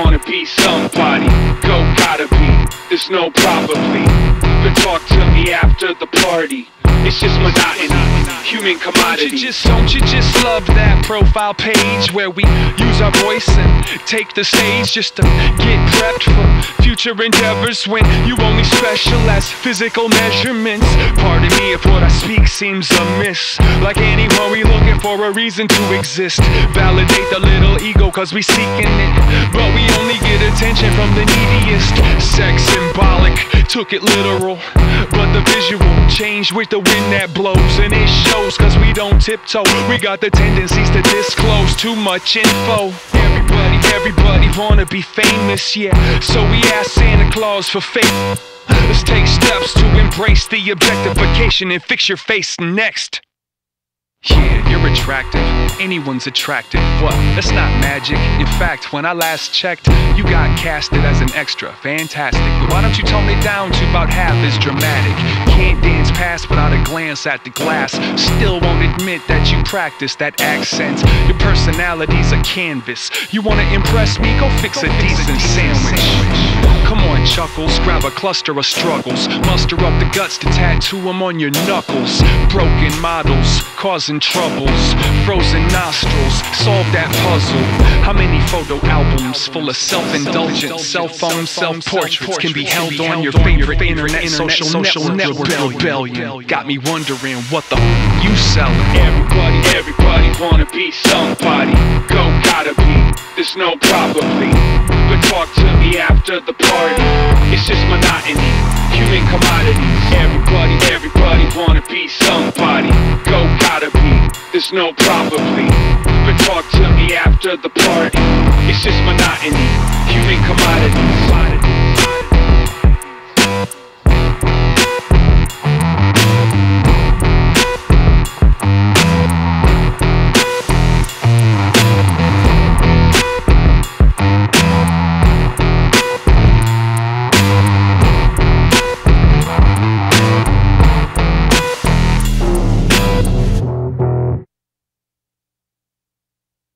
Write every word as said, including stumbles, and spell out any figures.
wanna be somebody. Go, gotta be, there's no probably. But talk to me after the party. It's just monotony, human commodity. Don't you just, don't you just love that profile page where we use our voice and take the stage just to get prepped for future endeavors when you only special as physical measurements? Pardon me if what I speak seems amiss. Like anyone, we looking for a reason to exist. Validate the little ego cause we seeking it, but we only get attention from the neediest. Sex symbolic, took it literal, but the visual changed with the wind that blows. And it shows cause we don't tiptoe. We got the tendencies to disclose too much info. Everybody, everybody wanna be famous, yeah. So we ask Santa Claus for faith. Let's take steps to embrace the objectification and fix your face next. Yeah, you're attractive, anyone's attractive. What? That's not magic. In fact, when I last checked, you got casted as an extra. Fantastic, but why don't you tone it down to about half as dramatic? Can't dance past without a glance at the glass. Still won't admit that you practice that accent. Your personality's a canvas. You wanna impress me? Go fix a decent sandwich. Come on, Chuckles, grab a cluster of struggles. Muster up the guts to tattoo them on your knuckles. Broken models, causing troubles. Frozen nostrils, solve that puzzle. How many photo albums full of self-indulgent cell phone self-portraits can be held on your favorite internet social network rebellion? Got me wondering what the f you selling. Everybody, everybody wanna be somebody. Go, gotta be, there's no probably. But talk to me after the party. It's just monotony, human commodities. Everybody, everybody wanna be somebody. Go, gotta be, there's no probably. But talk to me after the party. It's just monotony, human commodities.